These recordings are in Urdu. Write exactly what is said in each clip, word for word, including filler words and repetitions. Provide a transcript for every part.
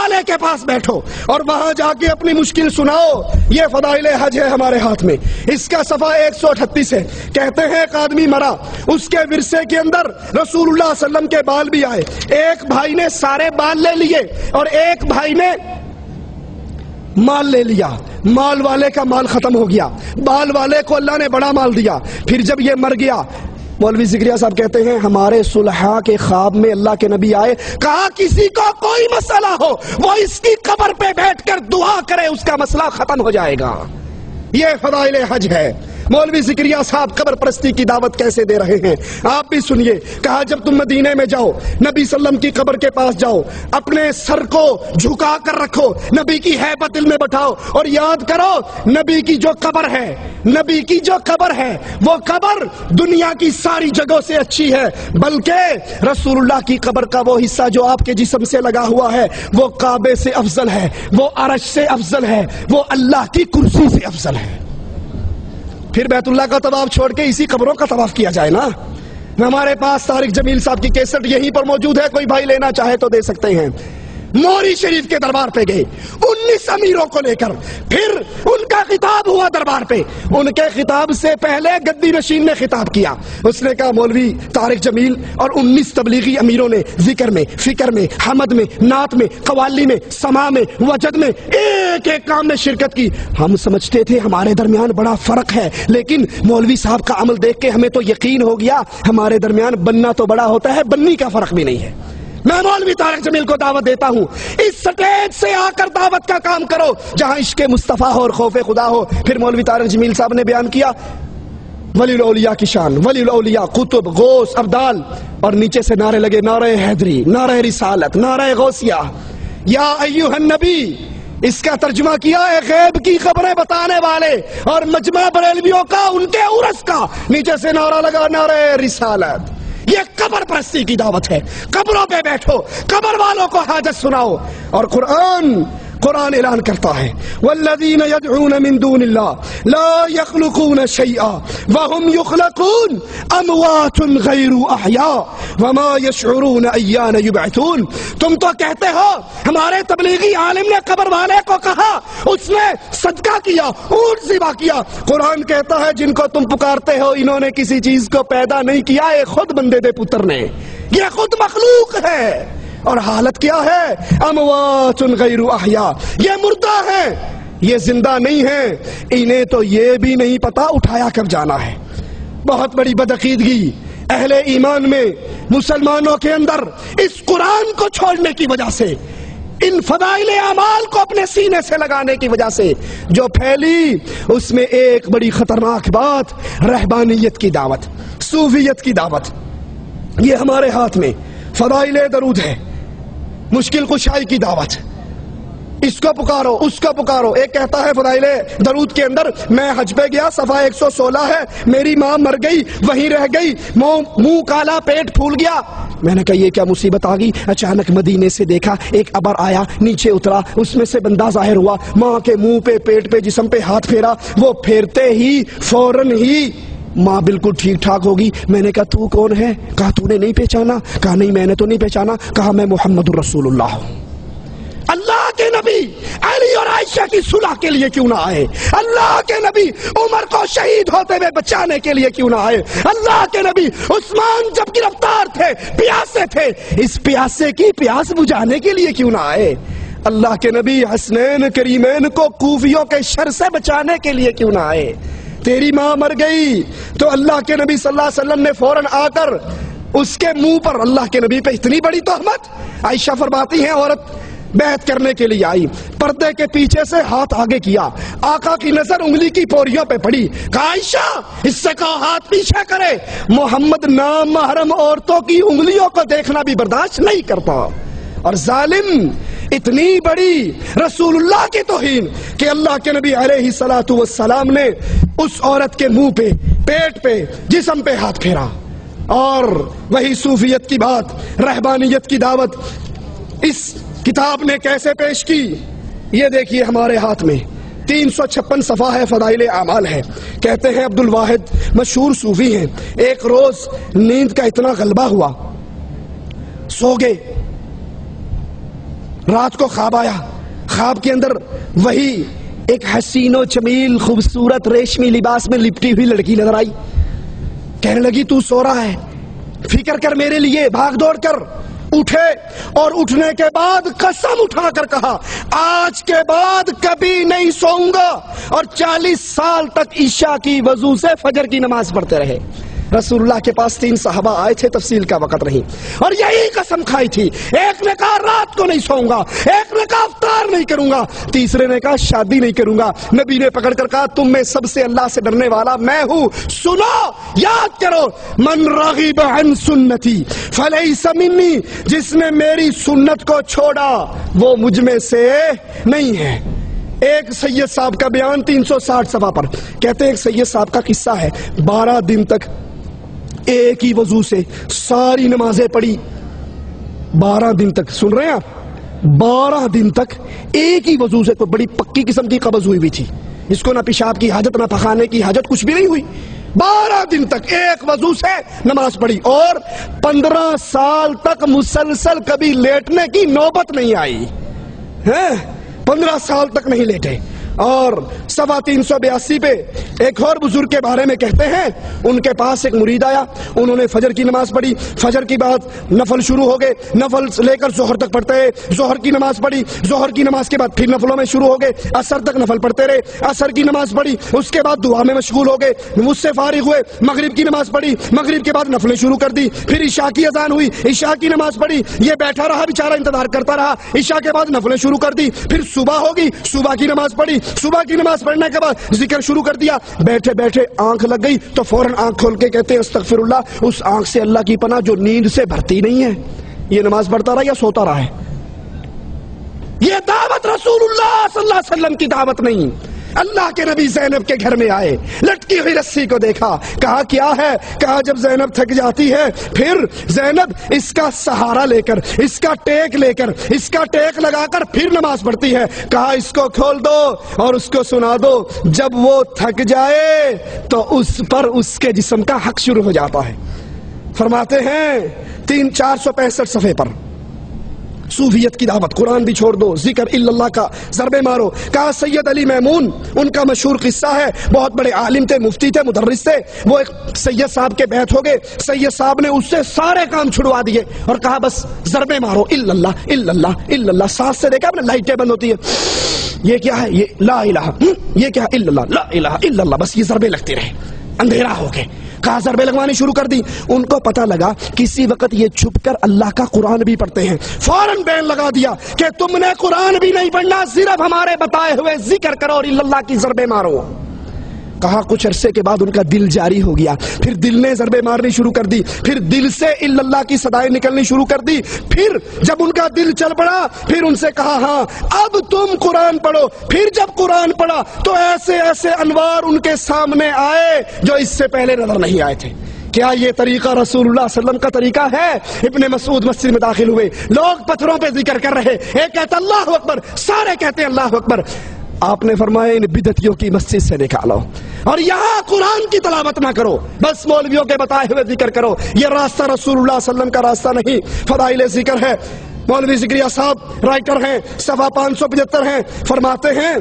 والے کے پاس بیٹھو اور وہاں جا کے اپنی مشکل سناؤ. یہ فضائل حج ہے ہمارے ہاتھ میں. اس کا صفحہ ایک سو اٹھتیس ہے. کہتے ہیں ایک آدمی مرا, اس کے ورثے کے اندر رسول اللہ صلی اللہ علیہ وسلم کے بال بھی آئے. ایک بھائی نے سارے بال لے لیے اور ایک بھائی نے مال لے لیا. مال والے کا مال ختم ہو گیا, بال والے کو اللہ نے بڑا مال دیا. پھر جب یہ مر گیا, مولوی ذکریہ صاحب کہتے ہیں ہمارے صلحاء کے خواب میں اللہ کے نبی آئے, کہا کسی کو کوئی مسئلہ ہو وہ اس کی قبر پہ بیٹھ کر دعا کرے, اس کا مسئلہ ختم ہو جائے گا. یہ فضائل حج ہے. مولوی ذکریہ صاحب قبر پرستی کی دعوت کیسے دے رہے ہیں آپ بھی سنیے. کہا جب تم مدینے میں جاؤ, نبی صلی اللہ علیہ وسلم کی قبر کے پاس جاؤ, اپنے سر کو جھکا کر رکھو, نبی کی ہیبت دل میں بٹھاؤ اور یاد کرو نبی کی جو قبر ہے, نبی کی جو قبر ہے وہ قبر دنیا کی ساری جگہوں سے اچھی ہے, بلکہ رسول اللہ کی قبر کا وہ حصہ جو آپ کے جسم سے لگا ہوا ہے وہ کعبے سے افضل ہے, وہ عرش سے افضل ہے, وہ اللہ کی کرسی سے افضل ہے. پھر بیت اللہ کا طواف چھوڑ کے اسی قبروں کا طواف کیا جائے نا. ہمارے پاس طارق جمیل صاحب کی کیسٹ یہیں پر موجود ہے, کوئی بھائی لینا چاہے تو دے سکتے ہیں. موری شریف کے دربار پہ گئے انیس امیروں کو لے کر, پھر ان کا خطاب ہوا دربار پہ. ان کے خطاب سے پہلے گدی نشین نے خطاب کیا. اس نے کہا مولوی طارق جمیل اور انیس تبلیغی امیروں نے ذکر میں, فکر میں, حمد میں, نعت میں, قوالی میں, سما میں, وجد میں, ایک ایک کام میں شرکت کی. ہم سمجھتے تھے ہمارے درمیان بڑا فرق ہے, لیکن مولوی صاحب کا عمل دیکھ کے ہمیں تو یقین ہو گیا ہمارے درمیان بننا تو بڑا ہوتا ہے, بننی کا فرق بھی نہیں ہے. میں مولوی طارق جمیل کو دعوت دیتا ہوں, اس سٹیج سے آ کر دعوت کا کام کرو جہاں عشق مصطفیٰ ہو اور خوف خدا ہو. پھر مولوی طارق جمیل صاحب نے بیان کیا ولی الاولیاء کی شان, ولی الاولیاء قطب, غوث, ابدال, اور نیچے سے نعرے لگے نعرہ حیدری, نعرہ رسالت, نعرہ غوثیہ, یا ایھا النبی. اس کا ترجمہ کیا ہے غیب کی خبریں بتانے والے اور مجمع بریلویوں کا, ان کے عرس کا. نیچے سے نعرہ لگا نعرہ رسالت. یہ قبر پرستی کی دعوت ہے. قبروں پہ بیٹھو, قبر والوں کو حاجت سناؤ. اور قرآن قرآن اعلان کرتا ہے والذین یدعون من دون اللہ لا یخلقون شیئا وهم یخلقون اموات غیر احیاء وما یشعرون ایان یبعثون. تم تو کہتے ہو ہمارے تبلیغی عالم نے قبر والے کو کہا, اس نے صدقہ کیا, اونٹ ذبح کیا. قرآن کہتا ہے جن کو تم پکارتے ہو انہوں نے کسی چیز کو پیدا نہیں کیا, یہ خود بندے دے پتر نے, یہ خود مخلوق ہے. اور حالت کیا ہے اموات غیر احیاء, یہ مردہ ہیں, یہ زندہ نہیں ہیں. انہیں تو یہ بھی نہیں پتا اٹھایا کب جانا ہے. بہت بڑی بدعقیدگی اہل ایمان میں, مسلمانوں کے اندر اس قرآن کو چھوڑنے کی وجہ سے, ان فضائل اعمال کو اپنے سینے سے لگانے کی وجہ سے جو پھیلی, اس میں ایک بڑی خطرناک بات رہبانیت کی دعوت, صوفیت کی دعوت. یہ ہمارے ہاتھ میں فضائل درود ہے, مشکل کشائی کی دعوت, اس کو پکارو اس کو پکارو. ایک کہتا ہے فضائل درود کے اندر میں حج پہ گیا, صفحہ ایک سو سولہ ہے, میری ماں مر گئی وہیں رہ گئی, منہ کالا پیٹ پھول گیا. میں نے کہا یہ کیا مصیبت آ گئی. اچانک مدینے سے دیکھا ایک ابر آیا, نیچے اترا, اس میں سے بندہ ظاہر ہوا, ماں کے منہ پہ, پیٹ پہ, جسم پہ ہاتھ پھیرا. وہ پھیرتے ہی فوراً ہی ماں بالکل ٹھیک ٹھاک ہوگی. میں نے کہا تو کون ہے؟ کہا تو نے نہیں پہچانا؟ کہا نہیں میں نے تو نہیں پہچانا. کہا میں محمد الرسول اللہ ہوں. اللہ کے نبی علی اور عائشہ کی صلح کے لیے کیوں نہ آئے؟ اللہ کے نبی عمر کو شہید ہوتے ہوئے بچانے کے لیے کیوں نہ آئے؟ اللہ کے نبی عثمان جب گرفتار تھے, پیاسے تھے, اس پیاسے کی پیاس بجھانے کے لیے کیوں نہ آئے؟ اللہ کے نبی حسنین کریمین کو کوفیوں کے شر سے بچانے کے لیے کیوں نہ آئے؟ تیری ماں مر گئی تو اللہ کے نبی صلی اللہ علیہ وسلم نے فوراً آ کر اس کے منہ پر, اللہ کے نبی پہ اتنی بڑی تہمت. عائشہ فرماتی ہیں عورت بیعت کرنے کے لیے آئی, پردے کے پیچھے سے ہاتھ آگے کیا, آقا کی نظر انگلی کی پوریوں پہ پڑی. کہا عائشہ اس سے کہو ہاتھ پیچھے کرے, محمد نام محرم عورتوں کی انگلیوں کو دیکھنا بھی برداشت نہیں کرتا. اور ظالم اتنی بڑی رسول اللہ کی توہین کہ اللہ کے نبی علیہ الصلوۃ والسلام نے اس عورت کے منہ پہ, پیٹ پہ, جسم پہ ہاتھ پھیرا. اور وہی صوفیت کی بات, رہبانیت کی دعوت اس کتاب نے کیسے پیش کی یہ دیکھیے ہمارے ہاتھ میں. تین سو چھپن صفحہ ہے, فضائل اعمال ہے. کہتے ہیں عبد الواحد مشہور صوفی ہیں, ایک روز نیند کا اتنا غلبہ ہوا, سو گئے. رات کو خواب آیا، خواب کے اندر وہی ایک حسین و جمیل خوبصورت ریشمی لباس میں لپٹی ہوئی لڑکی نظر آئی. کہنے لگی تو سو رہا ہے، فکر کر میرے لیے، بھاگ دوڑ کر. اٹھے اور اٹھنے کے بعد قسم اٹھا کر کہا آج کے بعد کبھی نہیں سوؤں گا، اور چالیس سال تک عشاء کی وضو سے فجر کی نماز پڑھتے رہے. رسول اللہ کے پاس تین صحابہ آئے تھے، تفصیل کا وقت نہیں، اور یہی قسم کھائی تھی. ایک نے کہا رات کو نہیں سوؤں گا، ایک نے کہا افطار نہیں کروں گا، تیسرے نے کہا شادی نہیں کروں گا. نبی نے پکڑ کر کہا تم میں سب سے اللہ سے ڈرنے والا میں ہوں. سنو، یاد کرو، من رغب عن سنتی فلیس منی، جس نے میری سنت کو چھوڑا وہ مجھ میں سے نہیں ہے. ایک سید صاحب کا بیان تین سو ساٹھ صفحہ پر، کہتے ہیں ایک سید صاحب کا قصہ ہے، بارہ دن تک ایک ہی وضو سے ساری نمازیں پڑھی. بارہ دن تک، سن رہے ہیں آپ، بارہ دن تک ایک ہی وضو سے. کوئی بڑی پکی قسم کی قبض ہوئی ہوئی تھی، اس کو نہ پیشاب کی حاجت نہ پخانے کی حاجت، کچھ بھی نہیں ہوئی. بارہ دن تک ایک وضو سے نماز پڑھی، اور پندرہ سال تک مسلسل کبھی لیٹنے کی نوبت نہیں آئی. پندرہ سال تک نہیں لیٹے. اور سوا تین سو بیاسی پہ ایک اور بزرگ کے بارے میں کہتے ہیں، ان کے پاس ایک مرید آیا، انہوں نے فجر کی نماز پڑھی، فجر کی بعد نفل شروع ہو گئے، نفل لے کر ظہر تک پڑھتے ہیں، ظہر کی نماز پڑھی، ظہر کی نماز کے بعد پھر نفلوں میں شروع ہو گئے، عصر تک نفل پڑھتے رہے، عصر کی نماز پڑھی، اس کے بعد دعا میں مشغول ہو گئے، اس سے فارغ ہوئے، مغرب کی نماز پڑھی، مغرب کے بعد نفلیں شروع کر دی، پھر عشاء کی اذان ہوئی، عشاء کی نماز پڑھی، یہ بیٹھا رہا بیچارہ انتظار کرتا رہا، عشاء کے بعد نفلیں شروع کر دی، پھر صبح ہوگی، صبح کی نماز پڑھی، صبح کی نماز پڑھنے کے بعد ذکر شروع کر دیا. بیٹھے بیٹھے آنکھ لگ گئی تو فوراً آنکھ کھول کے کہتے ہیں استغفر اللہ، اس آنکھ سے اللہ کی پناہ جو نیند سے بھرتی نہیں ہے. یہ نماز پڑھتا رہا یا سوتا رہا ہے؟ یہ دعوت رسول اللہ صلی اللہ علیہ وسلم کی دعوت نہیں. اللہ کے نبی زینب کے گھر میں آئے، لٹکی ہوئی رسی کو دیکھا، کہا کیا ہے؟ کہا جب زینب تھک جاتی ہے پھر زینب اس کا سہارا لے کر، اس کا ٹیک لے کر، اس کا ٹیک لگا کر پھر نماز پڑھتی ہے. کہا اس کو کھول دو اور اس کو سنا دو، جب وہ تھک جائے تو اس پر اس کے جسم کا حق شروع ہو جاتا ہے. فرماتے ہیں تین چار سو پینسٹھ صفحے پر، صوفیت کی دعوت، قرآن بھی چھوڑ دو، ذکر الا اللہ کا ضربے مارو. کہا سید علی میمون، ان کا مشہور قصہ ہے، بہت بڑے عالم تھے، مفتی تھے، مدرس تھے. وہ ایک سید صاحب کے بیعت ہو گئے، سید صاحب نے اس سے سارے کام چھڑوا دیے اور کہا بس ضربے مارو، الا اللہ الا اللہ الا اللہ. سانس سے دیکھا آپ نے، لائٹیں بند ہوتی ہے، یہ کیا ہے؟ یہ لا الہ، یہ کیا؟ الا اللہ، لا الہ الا اللہ. بس یہ ضربے لگتے رہے، اندھیرا ہو گئے. کہا ضربے لگوانی شروع کر دی. ان کو پتہ لگا کسی وقت یہ چھپ کر اللہ کا قرآن بھی پڑھتے ہیں. فوراً بین لگا دیا کہ تم نے قرآن بھی نہیں پڑھنا، صرف ہمارے بتائے ہوئے ذکر کرو اور اللہ کی ضربے مارو. کہا کچھ عرصے کے بعد ان کا دل جاری ہو گیا، پھر دل نے ضربے مارنی شروع کر دی، پھر دل سے الا اللہ کی صدائیں نکلنی شروع کر دی. پھر جب ان کا دل چل پڑا پھر ان سے کہا ہاں اب تم قرآن پڑھو. پھر جب قرآن پڑھا تو ایسے ایسے انوار ان کے سامنے آئے جو اس سے پہلے نظر نہیں آئے تھے. کیا یہ طریقہ رسول اللہ صلی اللہ علیہ وسلم کا طریقہ ہے؟ ابن مسعود مسجد میں داخل ہوئے، لوگ پتھروں پہ ذکر کر رہے، ایک کہتا اللہ اکبر، سارے کہتے ہیں اللہ اکبر. آپ نے فرمایا ان بدعتیوں کی مسجد سے نکالو اور یہاں قرآن کی تلاوت نہ کرو، بس مولویوں کے بتائے ہوئے ذکر کرو. یہ راستہ رسول اللہ صلی اللہ علیہ وسلم کا راستہ نہیں. فضائل ذکر ہے، مولوی ذکریہ صاحب رائٹر ہیں، صفحہ پانچ سو پچہتر ہیں. فرماتے ہیں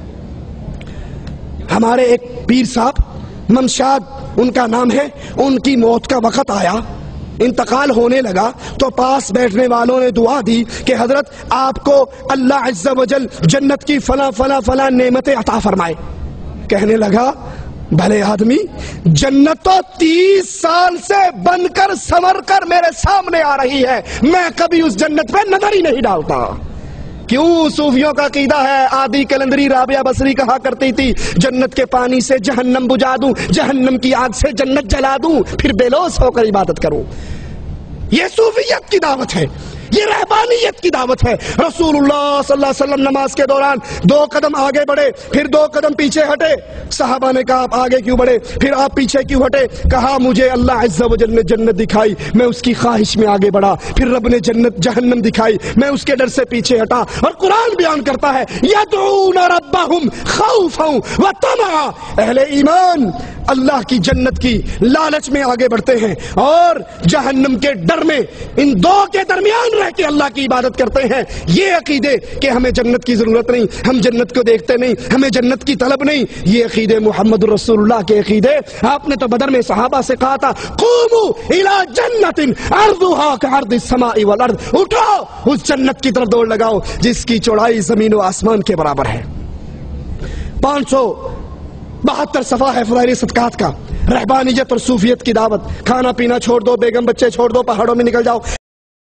ہمارے ایک پیر صاحب ممشاد ان کا نام ہے، ان کی موت کا وقت آیا، انتقال ہونے لگا تو پاس بیٹھنے والوں نے دعا دی کہ حضرت آپ کو اللہ عز و جل جنت کی فلاں فلاں فلاں نعمتیں عطا فرمائے. کہنے لگا بھلے آدمی، جنت تو تیس سال سے بن کر سنور کر میرے سامنے آ رہی ہے، میں کبھی اس جنت پہ نظر ہی نہیں ڈالتا. کیوں؟ صوفیوں کا عقیدہ ہے، آدھی کلندری رابعہ بصری کہا کرتی تھی جنت کے پانی سے جہنم بجھا دوں، جہنم کی آگ سے جنت جلا دوں، پھر بے لوث ہو کر عبادت کروں. یہ صوفیت کی دعوت ہے، یہ رہبانیت کی دعوت ہے. رسول اللہ صلی اللہ علیہ وسلم نماز کے دوران دو قدم آگے بڑھے، پھر دو قدم پیچھے ہٹے. صحابہ نے کہا آپ آگے کیوں بڑھے، پھر آپ پیچھے کیوں ہٹے؟ کہا مجھے اللہ عز و جل نے جنت دکھائی، میں اس کی خواہش میں آگے بڑھا، پھر رب نے جنت جہنم دکھائی، میں اس کے ڈر سے پیچھے ہٹا. اور قرآن بیان کرتا ہے یدعون ربہم خوفا وطمعا، اہل ایمان اللہ کی جنت کی لالچ میں آگے بڑھتے ہیں اور جہنم کے ڈر میں ان دو کے درمیان رہ کے اللہ کی عبادت کرتے ہیں. یہ عقیدے کہ ہمیں جنت کی ضرورت نہیں, ہم جنت کو دیکھتے نہیں, ہمیں جنت کی طلب نہیں, یہ عقیدے محمد رسول اللہ کے عقیدے. آپ نے تو بدر میں صحابہ سے کہا تھا قوموا الی جنت عرضها كعرض السماء والارض, اٹھو اس جنت کی طرف دوڑ لگاؤ جس کی چوڑائی زمین و آسمان کے برابر ہے. پانچ سو بہتر صفحہ ہے فضائل صدقات کا. رہبانیت اور صوفیت کی دعوت. کھانا پینا چھوڑ دو, بیگم بچے چھوڑ دو, پہاڑوں میں نکل جاؤ.